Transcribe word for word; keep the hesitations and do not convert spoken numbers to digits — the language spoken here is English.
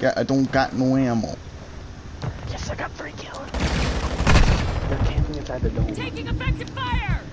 got I don't got no ammo. Yes, I got three kills. They're camping inside the dome. Taking effective fire!